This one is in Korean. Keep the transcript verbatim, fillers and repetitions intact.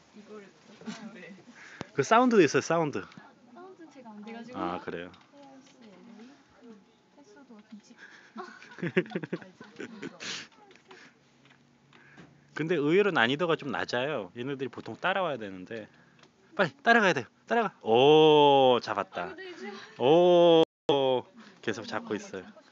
이거를 네. 그 사운드도 있어요. 사운드. 사운드 제가 안 돼가지고. 아 그래요. 횟수도 김치. 근데 의외로 난이도가 좀 낮아요. 얘네들이 보통 따라와야 되는데 빨리 따라가야 돼요. 따라가. 오 잡았다. 오 계속 잡고 있어요.